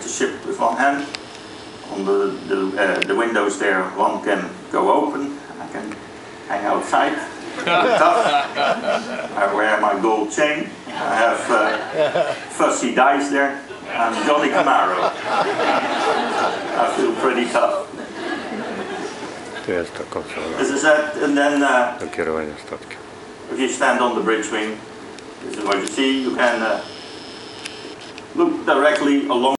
operate the ship with one hand. On the windows there, one can go open. I can hang outside. I wear my gold chain. I have fussy dice there. I'm Johnny Camaro. I feel pretty tough. This is it, and then if you stand on the bridge wing, this is what you see. You can look directly along